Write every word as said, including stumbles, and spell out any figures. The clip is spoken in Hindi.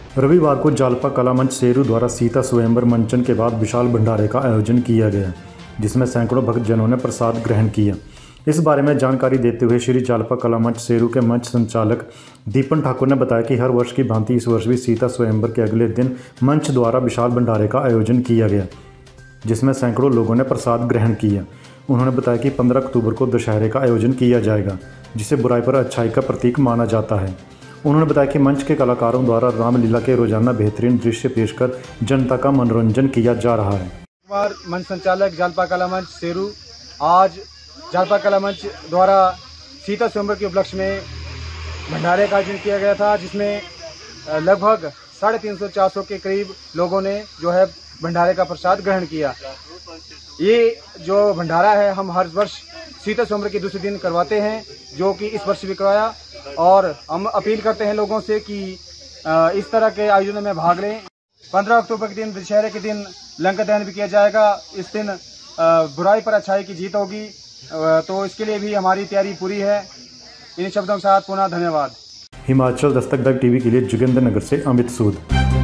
रविवार को जालपा कला मंच सेरू द्वारा सीता स्वयंवर मंचन के बाद विशाल भंडारे का आयोजन किया गया, जिसमें सैकड़ों भक्तजनों ने प्रसाद ग्रहण किया। इस बारे में जानकारी देते हुए श्री जालपा कला मंच सेरू के मंच संचालक दीपन ठाकुर ने बताया कि हर वर्ष की भांति इस वर्ष भी सीता स्वयंवर के अगले दिन मंच द्वारा विशाल भंडारे का आयोजन किया गया, जिसमें सैकड़ों लोगों ने प्रसाद ग्रहण किया। उन्होंने बताया कि पंद्रह अक्टूबर को दशहरे का आयोजन किया जाएगा, जिसे बुराई पर अच्छाई का प्रतीक माना जाता है। उन्होंने बताया कि मंच के कलाकारों द्वारा रामलीला के रोजाना बेहतरीन दृश्य पेश कर जनता का मनोरंजन किया जा रहा है। कुमार मंच संचालक जालपा कला मंच सेरू, आज जालपा कला मंच द्वारा सीता स्वयंवर के उपलक्ष्य में भंडारे का आयोजन किया गया था, जिसमें लगभग साढ़े तीन सौ चार सौ के करीब लोगों ने जो है भंडारे का प्रसाद ग्रहण किया। ये जो भंडारा है हम हर वर्ष सीता स्वयंवर के दूसरे दिन करवाते हैं, जो कि इस वर्ष भी करवाया, और हम अपील करते हैं लोगों से कि इस तरह के आयोजनों में भाग लें। पंद्रह अक्टूबर के दिन दशहरे के दिन लंका दहन भी किया जाएगा। इस दिन बुराई पर अच्छाई की जीत होगी, तो इसके लिए भी हमारी तैयारी पूरी है। इन शब्दों के साथ पुनः धन्यवाद। हिमाचल दस्तक टीवी के लिए जोगिंद्रनगर से अमित सूद।